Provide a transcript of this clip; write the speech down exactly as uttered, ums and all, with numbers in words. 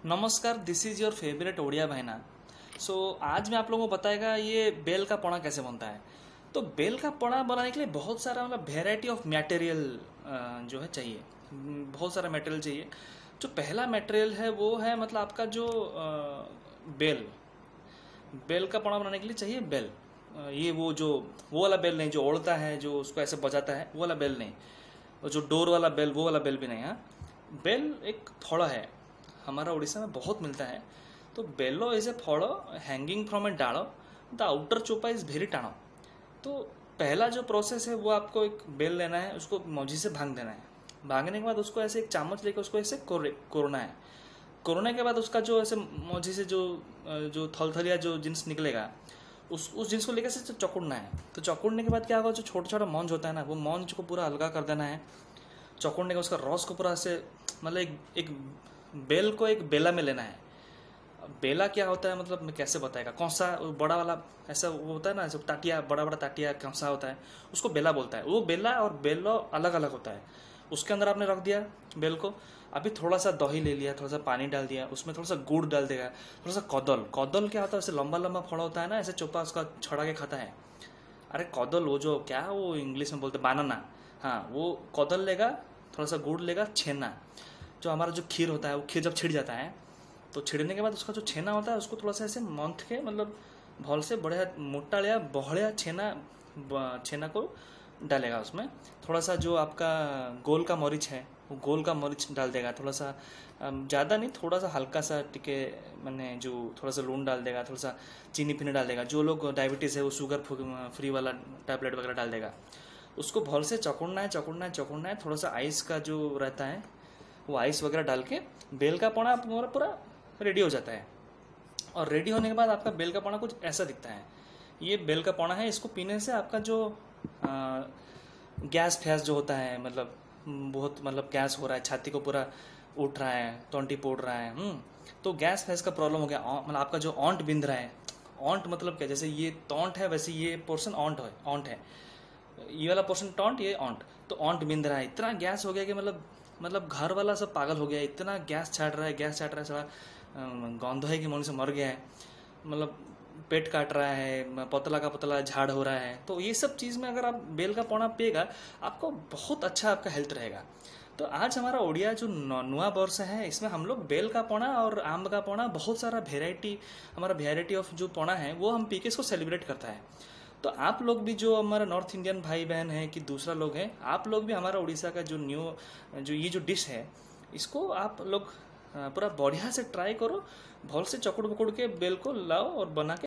नमस्कार, this is your favourite Odia भाईना। So आज मैं आप लोगों को बताएगा ये बेल का पौना कैसे बनता है। तो बेल का पौना बनाने के लिए बहुत सारा मतलब वेराइटी ऑफ मटेरियल जो है चाहिए। हम्म, बहुत सारा मटेरियल चाहिए। जो पहला मटेरियल है वो है मतलब आपका जो अ, बेल बेल का पौना बनाने के लिए चाहिए बेल। अ, ये वो जो वो वाला बेल नहीं जो ओढ़ता है, जो उसको ऐसे बजाता है, वो वाला बेल नहीं। और जो डोर वाला बेल, वो वाला बेल भी नहीं। हाँ, बेल एक फड़ा है, हमारा उड़ीसा में बहुत मिलता है। तो बेलो इज ए फड़ो हैंगिंग फ्रॉम ए डालो, द आउटर चोपा इज वेरी टाणो। तो पहला जो प्रोसेस है वो आपको एक बेल लेना है, उसको मौजी से भांग देना है। भांगने के बाद उसको ऐसे एक चामच लेकर उसको ऐसे कोरना है। कोरोना के बाद उसका जो ऐसे मौजी से जो जो थलथलिया जो जिन्स निकलेगा, उस उस जिन्स को लेकर से चकुड़ना है। तो चकुड़ने के बाद क्या होगा, जो छोटा छोटा मौंज होता है ना, वो मौंज को पूरा अलगा कर देना है। चकुड़ने का उसका रस को पूरा ऐसे मतलब एक एक बेल को एक बेला में लेना है। बेला क्या होता है मतलब मैं कैसे बताएगा, कौसा बड़ा वाला ऐसा वो होता है ना, जो ताटिया, बड़ा बड़ा ताटिया कौसा होता है, उसको बेला बोलता है। वो बेला और बेलो अलग अलग होता है। उसके अंदर आपने रख दिया बेल को। अभी थोड़ा सा दही ले लिया, थोड़ा सा पानी डाल दिया, उसमें थोड़ा सा गुड़ डाल देगा, थोड़ा सा कदल। कदल क्या होता है, ऐसे लंबा लंबा फड़ा होता है ना, ऐसे चोपा उसका छड़ा के खाता है। अरे कदल, वो जो क्या वो इंग्लिश में बोलते बनाना। हाँ, वो कदल लेगा, थोड़ा सा गुड़ लेगा, छेना। जो हमारा जो खीर होता है, वो खीर जब छिड़ जाता है तो छिड़ने के बाद उसका जो छेना होता है उसको थोड़ा सा ऐसे मंथ के मतलब भल से बढ़िया मोटा लिया बहड़िया छेना छेना को डालेगा। उसमें थोड़ा सा जो आपका गोल का मरीच है वो गोल का मरीच डाल देगा, थोड़ा सा ज़्यादा नहीं, थोड़ा सा हल्का सा टिके मैंने जो थोड़ा सा लून डाल देगा, थोड़ा सा चीनी पीनी डाल देगा। जो लोग डायबिटीज़ है वो शुगर फ्री वाला टैबलेट वगैरह डाल देगा। उसको भल से चकुड़ना है चकुड़ना है चकुड़ना है। थोड़ा सा आइस का जो रहता है वो आइस वगैरह डाल के बेल का पौना पूरा पूरा रेडी हो जाता है। और रेडी होने के बाद आपका बेल का पौना कुछ ऐसा दिखता है। ये बेल का पौना है, इसको पीने से आपका जो आ, गैस फैस जो होता है, मतलब बहुत मतलब गैस हो रहा है, छाती को पूरा उठ रहा है, तोंटी पोड़ रहा है, हम्म तो गैस फैस का प्रॉब्लम हो गया। मतलब आपका जो ऑंट बिंद रहा है, ऑंट मतलब क्या, जैसे ये तोंट है वैसे ये पोर्शन ऑंट है, ऑंट है ये वाला पोर्शन टॉन्ट, ये ऑंट। तो ऑंट बिंद रहा है, इतना गैस हो गया कि मतलब मतलब घर वाला सब पागल हो गया, इतना गैस छाट रहा है, गैस छाट रहा है, सारा गौंध है कि मनुष्य मर गया है, मतलब पेट काट रहा है, पतला का पतला झाड़ हो रहा है। तो ये सब चीज़ में अगर आप बेल का पौना पिएगा आपको बहुत अच्छा आपका हेल्थ रहेगा। तो आज हमारा ओडिया जो नुआ वर्ष है, इसमें हम लोग बेल का पौना और आम का पौना, बहुत सारा वेराइटी, हमारा वेराइटी ऑफ जो पौना है वो हम पी के इसको सेलिब्रेट करता है। तो आप लोग भी जो हमारा नॉर्थ इंडियन भाई बहन हैं कि दूसरा लोग हैं, आप लोग भी हमारा उड़ीसा का जो न्यू जो ये जो डिश है, इसको आप लोग पूरा बढ़िया से ट्राई करो। भल से चकुड़ पकुड़ के बेल को लाओ और बना के